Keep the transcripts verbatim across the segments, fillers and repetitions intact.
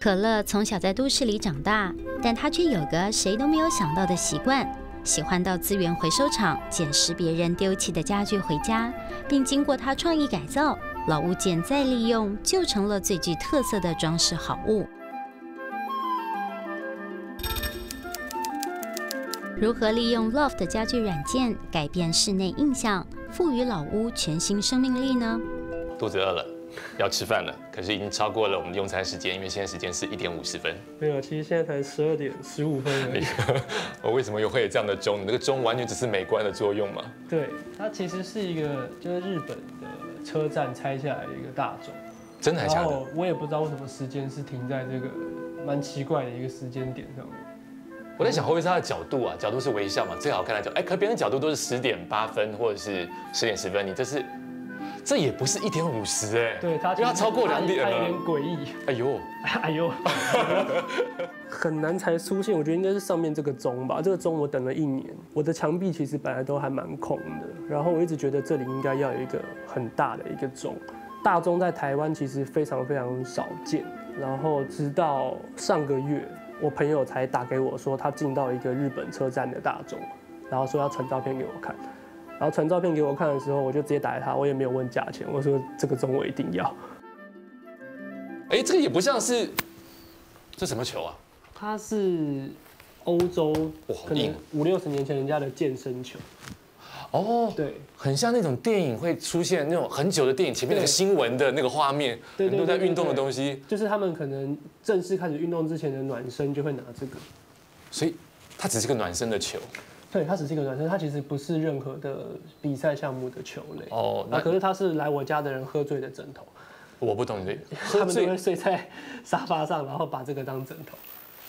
可乐从小在都市里长大，但他却有个谁都没有想到的习惯，喜欢到资源回收厂捡拾别人丢弃的家具回家，并经过他创意改造，老物件再利用，就成了最具特色的装饰好物。如何利用 Loft 家具软件改变室内印象，赋予老屋全新生命力呢？ 肚子饿了，要吃饭了，可是已经超过了我们的用餐时间，因为现在时间是一点五十分。 没有，其实现在才十二点十五分而已。 我为什么又会有这样的钟？你那个钟完全只是美观的作用嘛？ 对，它其实是一个就是日本的车站拆下来的一个大钟。 真的还假的？ 然后我也不知道为什么时间是停在这个蛮奇怪的一个时间点上面。 我在想会不会是它的角度啊？角度是微笑嘛，最好看的角度。哎，可别人的角度都是十点八分或者是十点十分，你这是，这也不是一点五十哎。 对，它因为它超过两点了， 有点诡异。 哎呦， 哎呦，很难才出现。我觉得应该是上面这个钟吧。这个钟我等了一年，我的墙壁其实本来都还蛮空的，然后我一直觉得这里应该要有一个很大的一个钟。大钟在台湾其实非常非常少见，然后直到上个月。我朋友才打给我说，他进到一个日本车站的大钟，然后说要传照片给我看，然后传照片给我看的时候，我就直接打给他，我也没有问价钱，我说这个钟我一定要。 哎，这个也不像是，这什么球啊？ 它是欧洲，可能五六十年前人家的健身球。 哦， 对， 很像那种电影会出现那种很久的电影前面那个新闻的那个画面，很多在运动的东西， 就是他们可能正式开始运动之前的暖身就会拿这个， 所以它只是个暖身的球。 对，它只是一个暖身，它其实不是任何的比赛项目的球类。 哦， 那可是它是来我家的人喝醉的枕头。 我不懂你的， 他们都会睡在沙发上，然后把这个当枕头。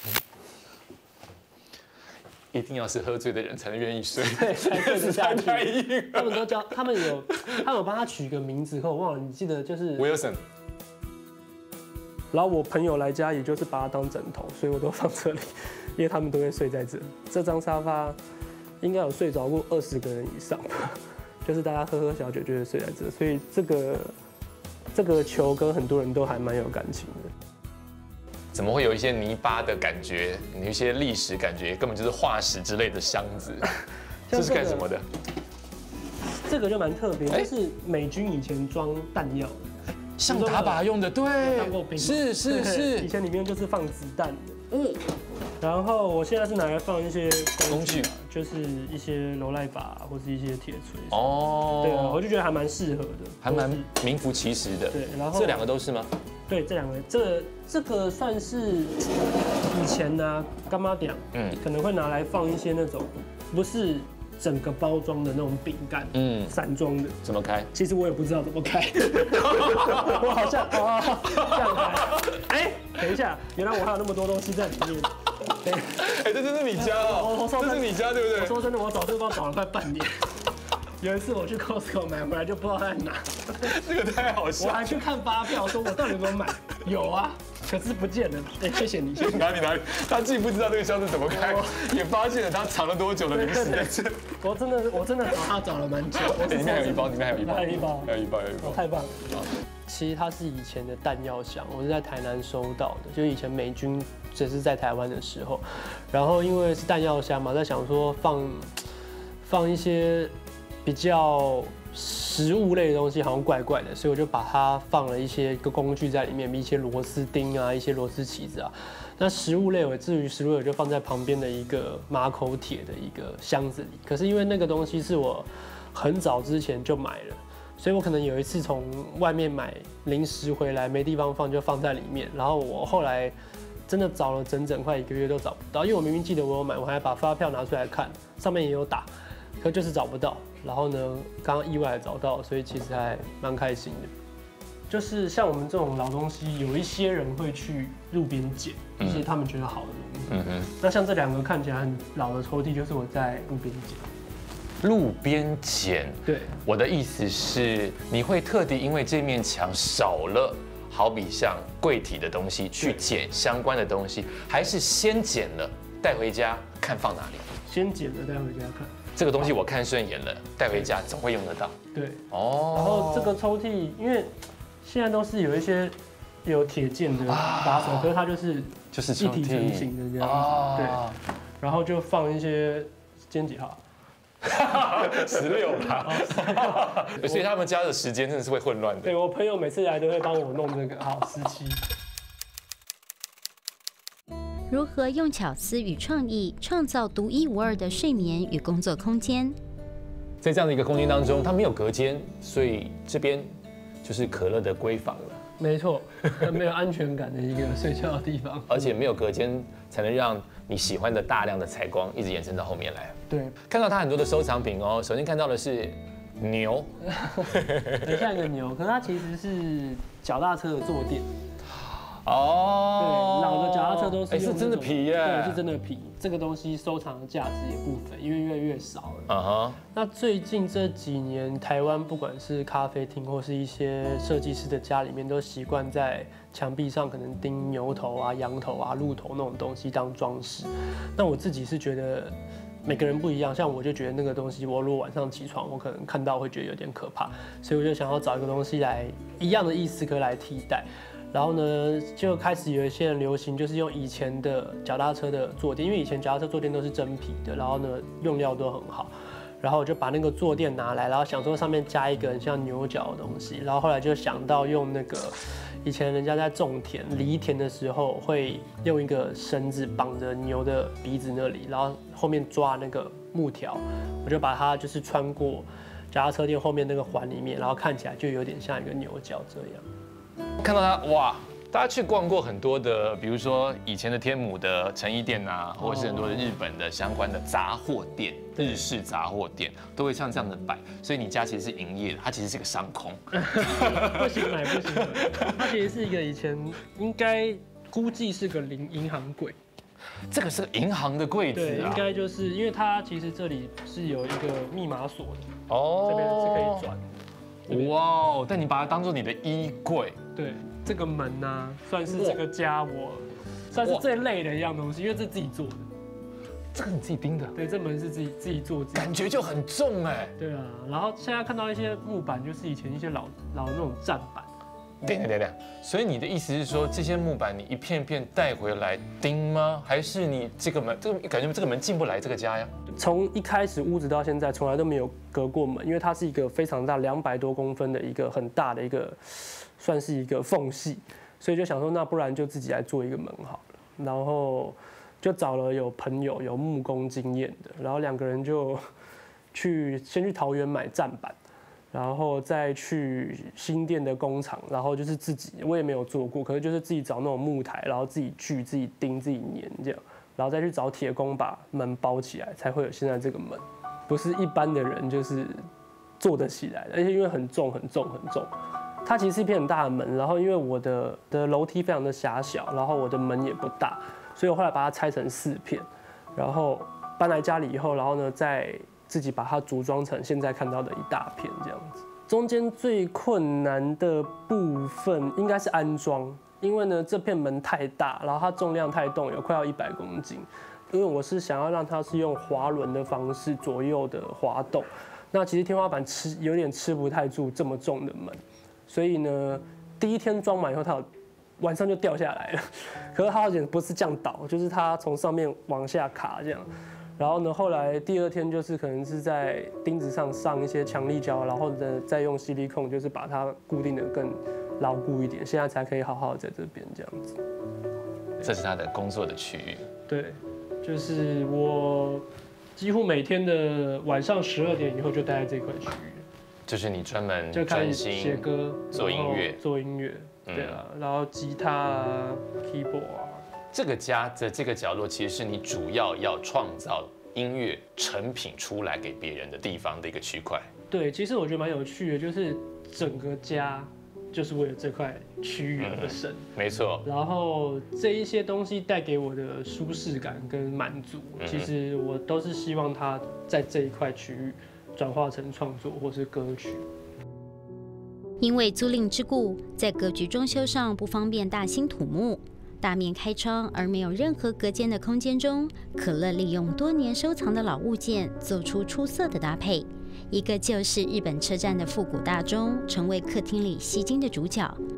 一定要是喝醉的人才能愿意睡， 对，才睡得下去。 太硬了。 他们都叫，他们有，他们有帮他取个名字，可我忘了，你记得就是 Wilson。 然后我朋友来家，也就是把它当枕头，所以我都放这里，因为他们都会睡在这。这张沙发应该有睡着过二十个人以上吧，就是大家喝喝小酒就会睡在这，所以这个这个球跟很多人都还蛮有感情的。 怎么会有一些泥巴的感觉？有一些历史感觉，根本就是化石之类的箱子。这是干什么的？ 这个就蛮特别，就是美军以前装弹药的， 像打靶用的，对， 当过兵， 是是是， 以前里面就是放子弹的。嗯，然后我现在是拿来放一些工具，就是一些柔赖把或是一些铁锤。哦，对啊，我就觉得还蛮适合的， 还蛮名副其实的。 对，然后这两个都是吗？ 对，这两个，这这个算是以前呢，干妈店，嗯，可能会拿来放一些那种不是整个包装的那种饼干，嗯，散装的。 怎么开？ 其实我也不知道怎么开，我好像哦这样开。哎，等一下，原来我还有那么多东西在里面。 哎，这真是你家哦，这是你家对不对？ 我说真的，我找这个包找了快半年。有一次我去 Costco 买回来就不知道在哪， 这个太好笑。 我还去看发票，说我到底有没有买？有啊，可是不见了。哎，谢谢你，谢谢。 哪里哪里？他既不知道这个箱子怎么开，也发现了他藏了多久的零食在这。 我真的我真的找他找了蛮久。 里面还有一包，里面还有一包， 还有一包， 还有一包，还有一包， 太棒了。其实它是以前的弹药箱，我是在台南收到的，就是以前美军只是在台湾的时候，然后因为是弹药箱嘛，在想说放放一些比较食物类的东西好像怪怪的，所以我就把它放了一些个工具在里面，一些螺丝钉啊，一些螺丝起子啊。那食物类，我至于食物类我就放在旁边的一个马口铁的一个箱子里。可是因为那个东西是我很早之前就买了，所以我可能有一次从外面买零食回来没地方放，就放在里面。然后我后来真的找了整整快一个月都找不到，因为我明明记得我有买，我还把发票拿出来看，上面也有打，可就是找不到。然后呢，刚刚意外找到，所以其实还蛮开心的。就是像我们这种老东西，有一些人会去路边捡一些他们觉得好的东西。嗯哼。那像这两个看起来很老的抽屉，就是我在路边捡。 路边捡。 对。 我的意思是，你会特地因为这面墙少了，好比像柜体的东西，去捡相关的东西，还是先捡了带回家看放哪里？ 先捡了带回家看。 这个东西我看顺眼了，带回家总会用得到。 对，哦。然后这个抽屉，因为现在都是有一些有铁件的把手，可是它就是就是一体成型的这样子，对，然后就放一些今天几号？ 十六吧，所以他们家的时间真的是会混乱的。 对我朋友每次来都会帮我弄这个，好，十七。 如何用巧思与创意创造独一无二的睡眠与工作空间？ 在这样的一个空间当中，它没有隔间，所以这边就是可乐的闺房了。 没错，没有安全感的一个睡觉的地方， 而且没有隔间，才能让你喜欢的大量的采光一直延伸到后面来。 对， 看到它很多的收藏品哦。首先看到的是牛， 很像一个牛，可是它其实是脚踏车的坐垫。 哦， 对，老的脚踏车都是哎，是真的皮耶， 对，是真的皮。这个东西收藏的价值也不菲，因为越来越少了。啊哈。那最近这几年，台湾不管是咖啡厅或是一些设计师的家里面，都习惯在墙壁上可能钉牛头啊、羊头啊、鹿头那种东西当装饰。那我自己是觉得每个人不一样，像我就觉得那个东西，我如果晚上起床，我可能看到会觉得有点可怕，所以我就想要找一个东西来一样的意思可以来替代。然后呢，就开始有一些人流行，就是用以前的脚踏车的坐垫，因为以前脚踏车坐垫都是真皮的，然后呢用料都很好，然后我就把那个坐垫拿来，然后想说上面加一个很像牛角的东西，然后后来就想到用那个以前人家在种田犁田的时候会用一个绳子绑着牛的鼻子那里，然后后面抓那个木条，我就把它就是穿过脚踏车垫后面那个环里面，然后看起来就有点像一个牛角这样。 看到它，哇！大家去逛过很多的，比如说以前的天母的成衣店啊，或者是很多的日本的相关的杂货店、日式杂货店，都会像这样的摆。所以你家其实是营业的，它其实是个商空。 不行买，不行买。它其实是一个以前应该估计是个银银行柜。 这个是银行的柜子啊？ 对，应该就是因为它其实这里是有一个密码锁的， 哦， 这边是可以转。 哇哦！但你把它当做你的衣柜。 对，这个门呢、啊，算是这个家我算是最累的一样东西，因为这是自己做的。 这个你自己钉的？ 对，这门是自己自己做， 感觉就很重哎。 对啊，然后现在看到一些木板，就是以前一些老老那种站板。 等等等等，所以你的意思是说，这些木板你一片片带回来钉吗？还是你这个门，这个感觉这个门进不来这个家呀？ 从一开始屋子到现在，从来都没有隔过门，因为它是一个非常大，两百多公分的一个很大的一个，算是一个缝隙，所以就想说，那不然就自己来做一个门好了。然后就找了有朋友有木工经验的，然后两个人就去先去桃园买站板。然后再去新店的工厂，然后就是自己，我也没有做过，可是就是自己找那种木台，然后自己锯、自己钉、自己粘这样，然后再去找铁工把门包起来，才会有现在这个门。不是一般的人就是做得起来的，而且因为很重、很重、很重，它其实是一片很大的门。然后因为我的的楼梯非常的狭小，然后我的门也不大，所以我后来把它拆成四片，然后搬来家里以后，然后呢再自己把它组装成现在看到的一大片这样子。中间最困难的部分应该是安装，因为呢这片门太大，然后它重量太重，有快要一百公斤。因为我是想要让它是用滑轮的方式左右的滑动，那其实天花板吃有点吃不太住这么重的门，所以呢第一天装满以后，它有晚上就掉下来了。可是它好像不是这样倒，就是它从上面往下卡这样。然后呢，后来第二天就是可能是在钉子上上一些强力胶，然后呢再用矽利康就是把它固定的更牢固一点，现在才可以好好在这边这样子。 这是他的工作的区域。 对，就是我几乎每天的晚上十二点以后就待在这块区域。 就是你专门就开始专心写歌、 做音乐、 做音乐，对啊，然后吉他啊、keyboard 啊。 这个家的这个角落，其实是你主要要创造音乐成品出来给别人的地方的一个区块。 对，其实我觉得蛮有趣的，就是整个家就是为了这块区域而生。嗯、 没错。 然后这一些东西带给我的舒适感跟满足，嗯、其实我都是希望它在这一块区域转化成创作或是歌曲。 因为租赁之故，在格局装修上不方便大兴土木。大面开窗而没有任何隔间的空间中，可乐利用多年收藏的老物件做出出色的搭配。一个旧式日本车站的复古大钟成为客厅里吸睛的主角，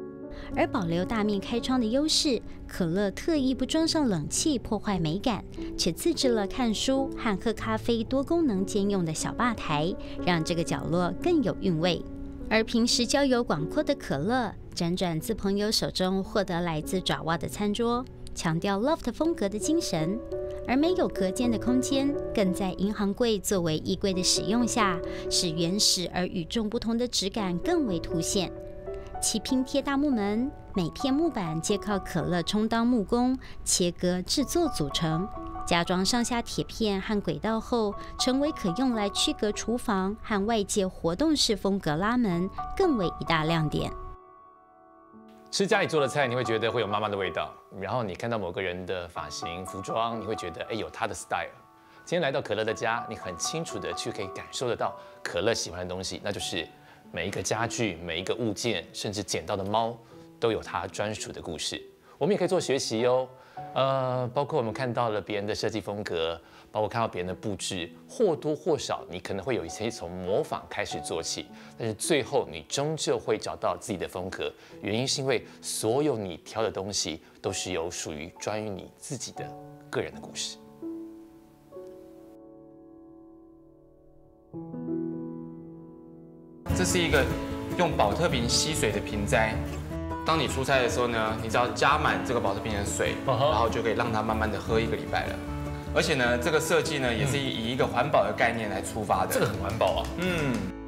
而保留大面开窗的优势，可乐特意不装上冷气破坏美感，却自制了看书和喝咖啡多功能兼用的小吧台，让这个角落更有韵味。而平时交友广阔的可乐，辗转自朋友手中获得来自爪哇的餐桌，强调 loft 风格的精神。而没有隔间的空间，更在银行柜作为衣柜的使用下，使原始而与众不同的质感更为凸显。其拼贴大木门，每片木板皆靠可乐充当木工切割制作组成，加装上下铁片和轨道后，成为可用来区隔厨房和外界活动式风格拉门，更为一大亮点。 吃家里做的菜，你会觉得会有妈妈的味道，然后你看到某个人的发型、服装，你会觉得哎有他的 style。今天来到可乐的家，你很清楚的去可以感受得到可乐喜欢的东西，那就是每一个家具、每一个物件，甚至捡到的猫，都有它专属的故事。我们也可以做学习哦，呃，包括我们看到了别人的设计风格，包括看到别人的布置，或多或少你可能会有一些从模仿开始做起，但是最后你终究会找到自己的风格。原因是因为所有你挑的东西都是有属于专于你自己的个人的故事。 这是一个用保特瓶吸水的瓶栽。当你出差的时候呢，你只要加满这个保特瓶的水，然后就可以让它慢慢的喝一个礼拜了。而且呢，这个设计呢也是以一个环保的概念来出发的。 这个很环保啊。 嗯。